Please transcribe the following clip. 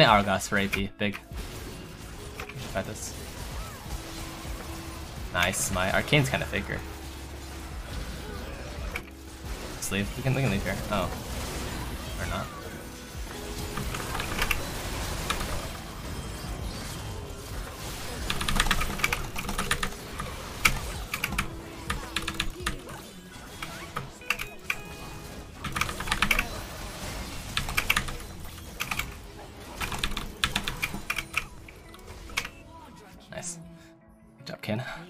getting Argos for AP. Big. Try this. Nice. My Arcane's kind of faker. Let's leave. We can leave here. Oh. Or not. Nice. Good job, Ken.